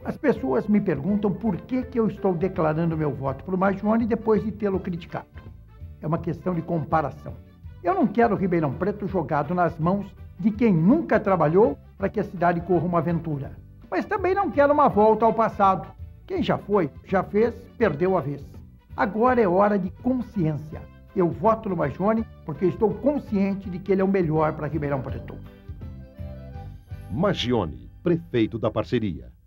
As pessoas me perguntam por que eu estou declarando meu voto para o Magione depois de tê-lo criticado. É uma questão de comparação. Eu não quero Ribeirão Preto jogado nas mãos de quem nunca trabalhou para que a cidade corra uma aventura. Mas também não quero uma volta ao passado. Quem já foi, já fez, perdeu a vez. Agora é hora de consciência. Eu voto no Magione porque estou consciente de que ele é o melhor para Ribeirão Preto. Magione, prefeito da parceria.